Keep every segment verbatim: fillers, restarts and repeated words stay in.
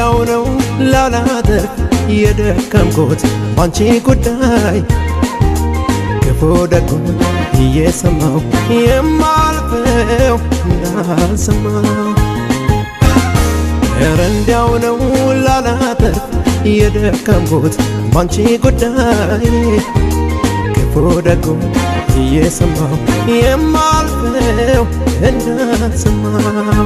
እንዲያው ነው ላላተርፍ የደከምኩት ባንቺ ጉዳይ ክፉ ደጉን እየሰማው የማልፈው እንዳልሰማው እንዲያው ነው ላላተርፍ የደከምኩት ባንቺ ጉዳይ ክፉ ደጉን እየሰማው የማልፈው እንዳልሰማው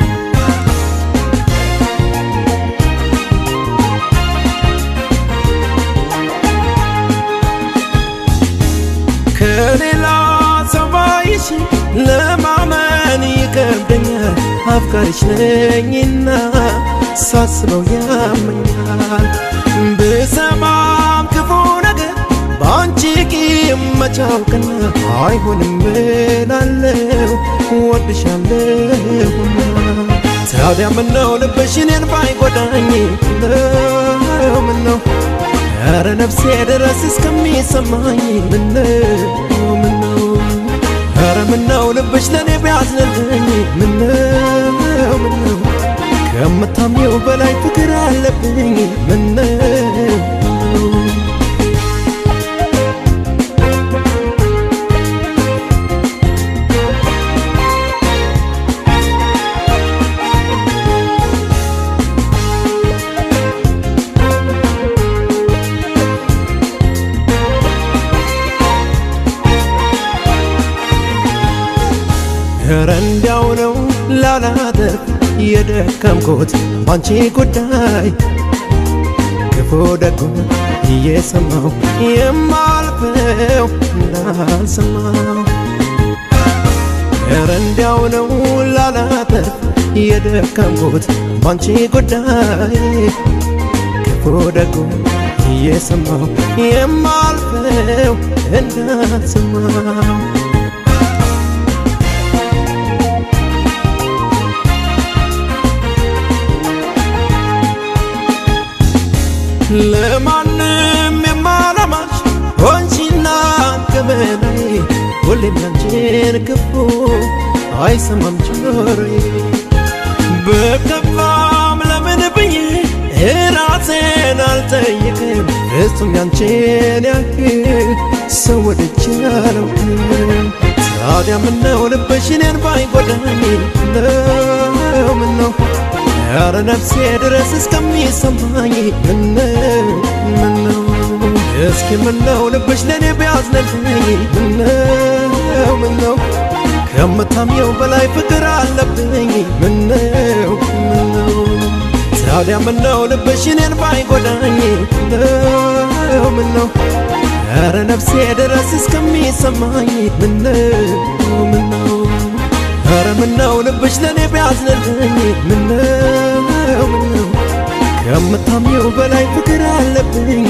ከሌላ ሰባይሽ ለማመን ይከብደኛል አፍቃሪሽ ነኝና ሳስበው ያመኛል ብሰማም ክፉ ነገር ባንቺ ቂም መቻውቅና አይሆንም እላለሁ ወድሻለሁና ታዲያ ምነው ልብሽ እኔን ባይጎዳኝ ነው ምነው ኧረ ነፍሴ ድረስ እስከሚሰማኝ ምነው ምነው ኧረ ምነው ልብሽ ለኔ ቢያዝንልኝ ምነው ምነው ከምታምኚው በላይ ፍቅር አለብኝ ምነው እንዲያው ነው ላላተርፍ የደከምኩት ባንቺ ጉዳይ ክፉ ደጉን እየሰማው የማልፈው እንዳልሰማው እንዲያው ነው ላላተርፍ የደከምኩት ባንቺ ጉዳይ ክፉ ደጉን እየሰማው የማልፈው እንዳልሰማው ለማንም የማላማሽ ሆንሽና ከበላይ ሁሌም ያንቺን ክፉ አይሰማም ጆሮዬ በከፋም ለምን ብዬ ራሴን አልጠይቅም ፍጹም ያንቺን ያህል ሰው ወድጄ አላውቅም ታዲያ ምነው ልብሽ እኔን ባይጎዳኝ ነው ምነው ኧረ ነፍሴ ድረስ እስከሚሰማኝ ምነው ምነው እስኪ ምነው ልብሽ ለኔ ቢያዝንልኝ ምነው ምነው ከምታምኚው በላይ ፍቅር አለብኝ ምነው ምነው ታዲያ ምነው ልብሽ እኔን ባይጎዳኝ ምነው ምነው ኧረ ነፍሴ ድረስ እስከሚሰማኝ ምነው ምነው ኧረ ምነው ልብሽ ለኔ ቢያዝንልኝ ምነው ምነው ከምታምኚው በላይ ፍቅር አለብኝ